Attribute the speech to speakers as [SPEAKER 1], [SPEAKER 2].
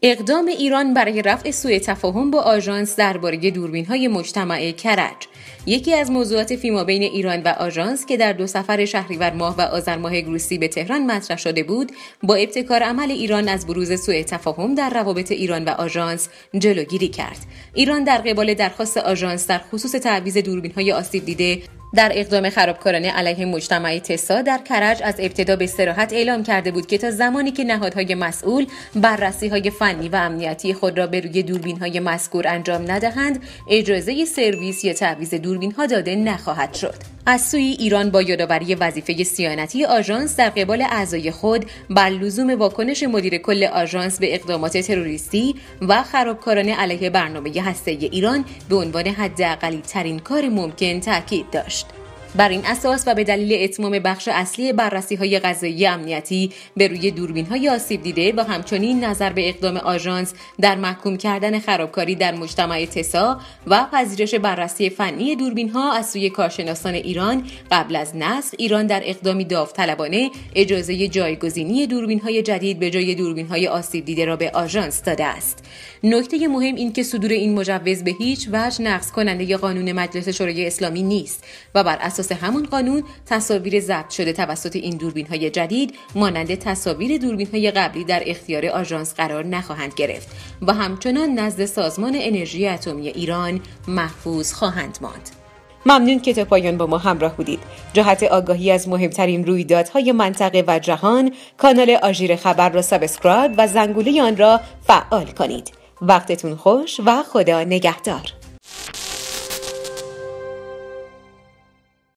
[SPEAKER 1] اقدام ایران برای رفع سوء تفاهم با آژانس درباره دوربین‌های مجتمع کرج. یکی از موضوعات فیمابین ایران و آژانس که در 2 سفر شهریور ماه و آذر ماه گروسی به تهران مطرح شده بود، با ابتکار عمل ایران از بروز سوء تفاهم در روابط ایران و آژانس جلوگیری کرد. ایران در قبال درخواست آژانس در خصوص تعویض دوربین‌های آسیب دیده در اقدام خرابکارانه علیه مجتمع تسا در کرج از ابتدا به صراحت اعلام کرده بود که تا زمانی که نهادهای مسئول بررسی‌های فنی و امنیتی خود را به روی دوربین‌های مذکور انجام ندهند، اجازه سرویس یا تعویض دوربین‌ها داده نخواهد شد. از سوی ایران با یادآوری وظیفه صیانتی آژانس در قبال اعضای خود بر لزوم واکنش مدیر کل آژانس به اقدامات تروریستی و خرابکارانه علیه برنامه هسته‌ای ایران به عنوان حداقلی‌ترین کار ممکن تاکید داشت. بر این اساس و به دلیل اتمام بخش اصلی بررسی‌های قضایی امنیتی به روی دوربین‌های آسیب دیده و همچنین نظر به اقدام آژانس در محکوم کردن خرابکاری در مجتمع تسا و پذیرش بررسی فنی دوربین‌ها از سوی کارشناسان ایران، قبل از نصب ایران در اقدامی داوطلبانه اجازه جایگزینی دوربین‌های جدید به جای دوربین‌های آسیب دیده را به آژانس داده است. نکته مهم این که صدور این مجوز به هیچ وجه نقض کننده قانون مجلس شورای اسلامی نیست و بر اساس همون قانون تصاویر ضبط شده توسط این دوربین‌های جدید مانند تصاویر دوربین‌های قبلی در اختیار آژانس قرار نخواهند گرفت و همچنان نزد سازمان انرژی اتمی ایران محفوظ خواهند ماند. ممنون که تا پایان با ما همراه بودید. جهت آگاهی از مهمترین رویدادهای منطقه و جهان، کانال آژیر خبر را سابسکرایب و زنگوله آن را فعال کنید. وقتتون خوش و خدا نگهدار.